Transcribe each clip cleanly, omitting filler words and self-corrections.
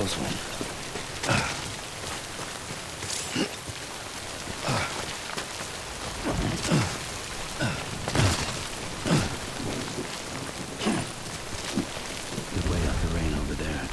close one. Good way out the rain over there.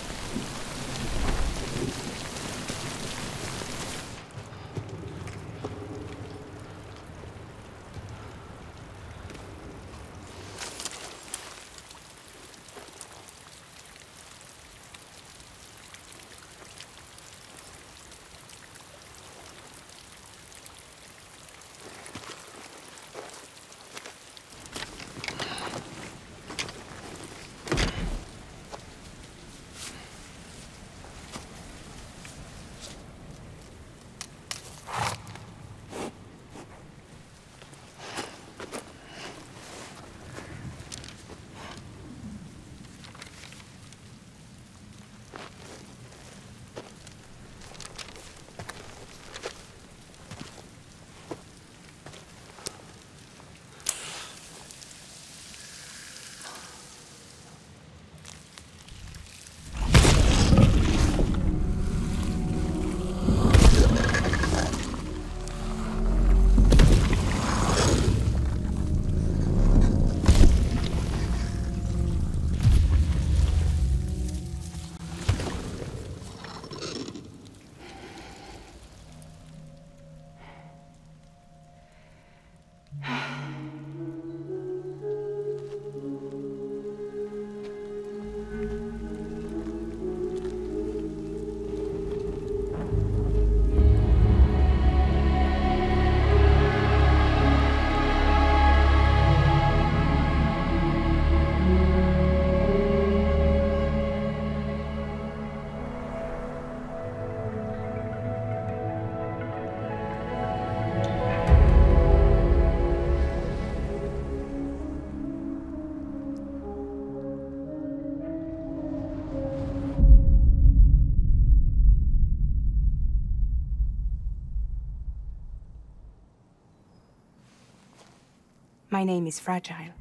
My name is Fragile.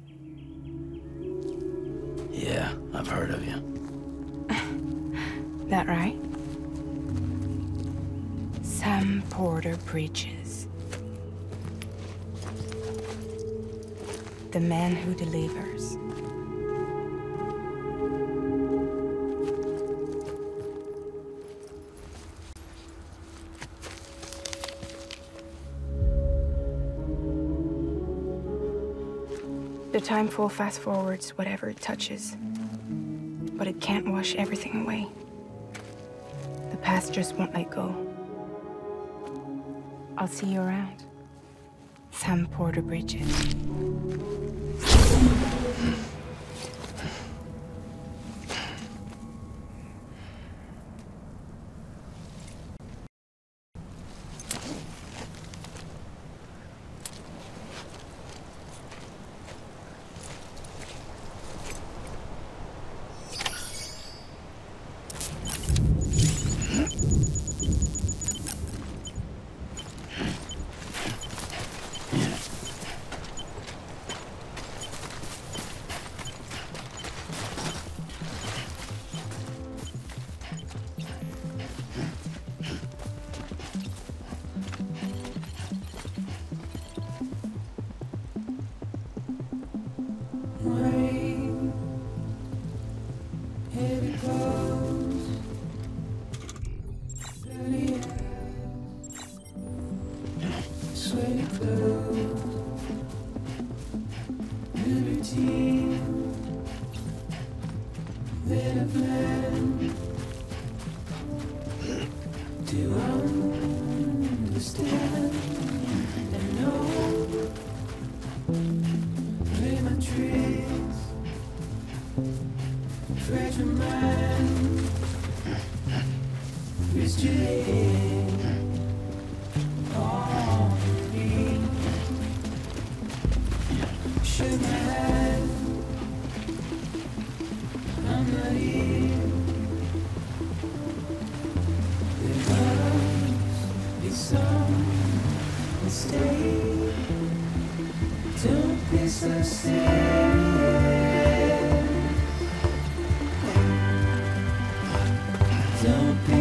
Yeah, I've heard of you. That right? Sam Porter Bridges. The man who delivers. The timefall fast forwards whatever it touches, but it can't wash everything away. The past just won't let go. I'll see you around. Sam Porter Bridges.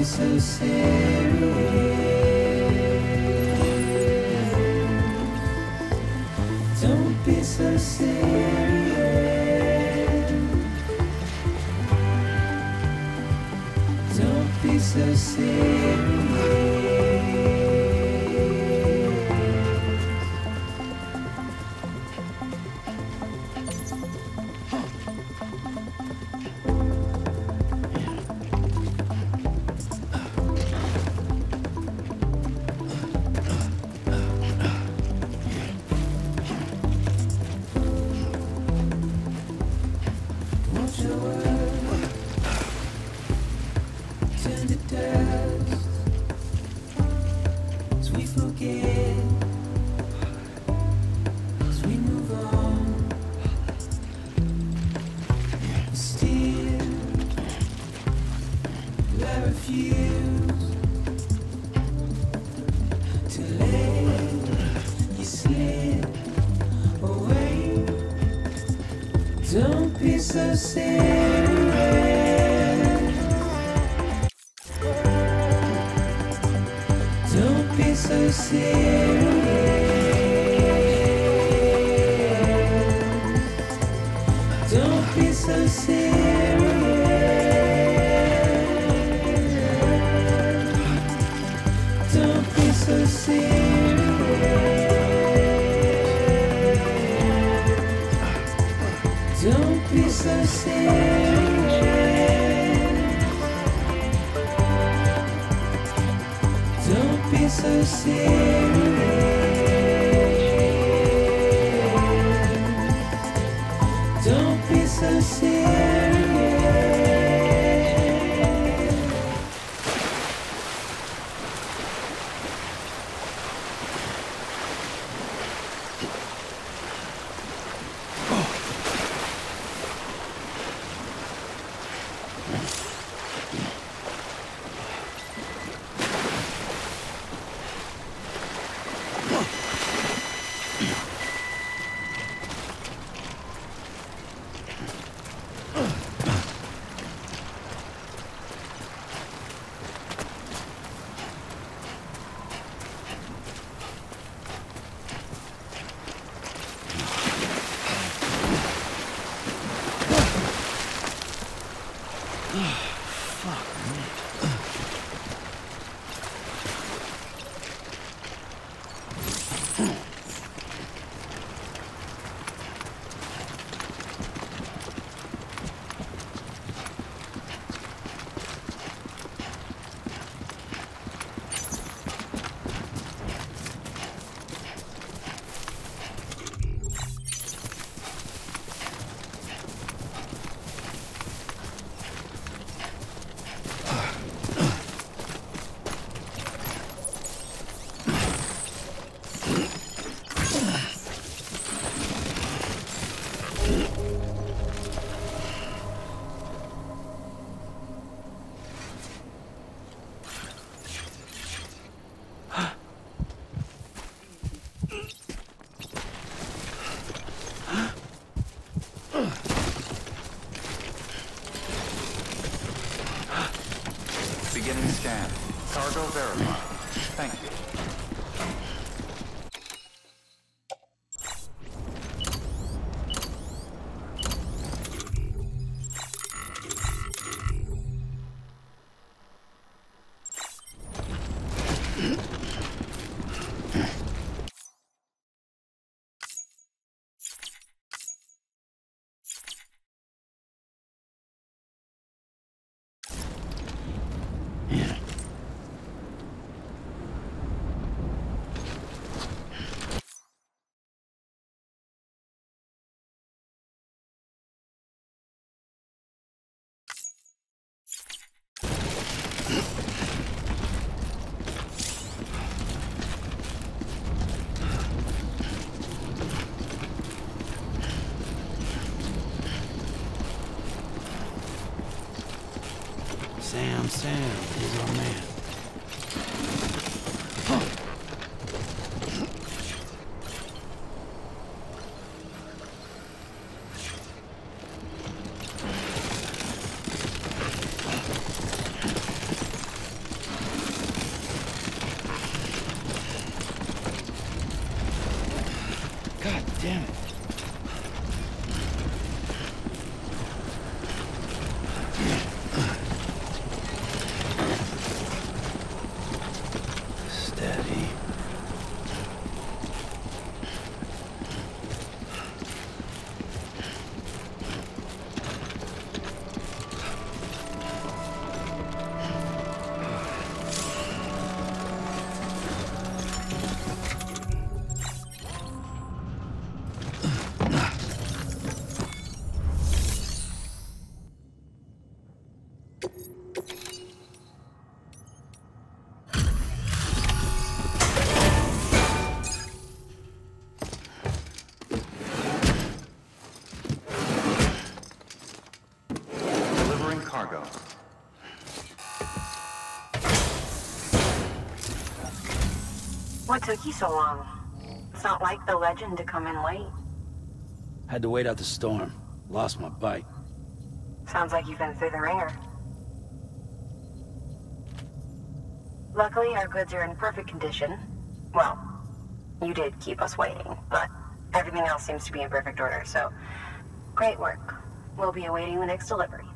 so serious. Don't be so serious. Don't be so serious. Don't be so serious. Don't be so serious. Don't be so serious. Don't be so serious. Don't be so serious. Don't be so serious. Don't be so serious. Beginning scan. Cargo verified. Thank you. Sam, he's our man. God damn it. Steady. Delivering cargo. What took you so long? It's not like the legend to come in late. Had to wait out the storm. Lost my bike. Sounds like you've been through the ringer. Luckily, our goods are in perfect condition. Well, you did keep us waiting, but everything else seems to be in perfect order, so great work. We'll be awaiting the next delivery.